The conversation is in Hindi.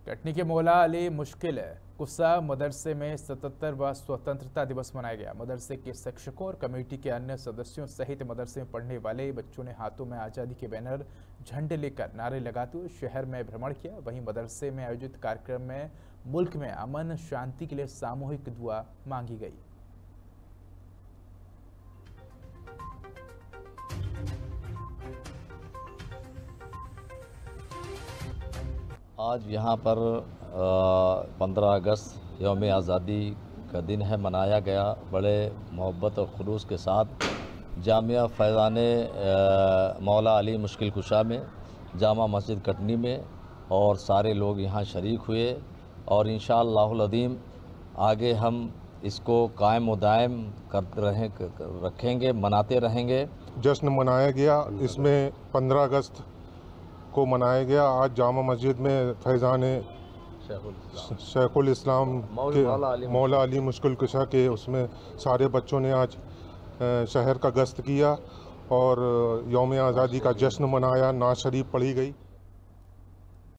कटनी के मौला अली मुश्किल कुस्सा मदरसे में 77वां स्वतंत्रता दिवस मनाया गया। मदरसे के शिक्षकों और कमेटी के अन्य सदस्यों सहित मदरसे में पढ़ने वाले बच्चों ने हाथों में आज़ादी के बैनर, झंडे लेकर नारे लगाते हुए शहर में भ्रमण किया। वहीं मदरसे में आयोजित कार्यक्रम में मुल्क में अमन शांति के लिए सामूहिक दुआ मांगी गई। आज यहाँ पर 15 अगस्त यौम आज़ादी का दिन है, मनाया गया बड़े मोहब्बत और खुलूस के साथ जामिया फैज़ान मौला अली मुश्किल कुशा में, जामा मस्जिद कटनी में, और सारे लोग यहाँ शरीक हुए और इंशाअल्लाहुल अज़ीम आगे हम इसको कायम व दायम रखेंगे, मनाते रहेंगे। जश्न मनाया गया, इसमें 15 अगस्त को मनाया गया। आज जामा मस्जिद में फैज़ान शेखुल इस्लाम के मौला अली मुश्किल कुशा के उसमें सारे बच्चों ने आज शहर का गश्त किया और यौम आज़ादी का जश्न मनाया, नात शरीफ पढ़ी गई।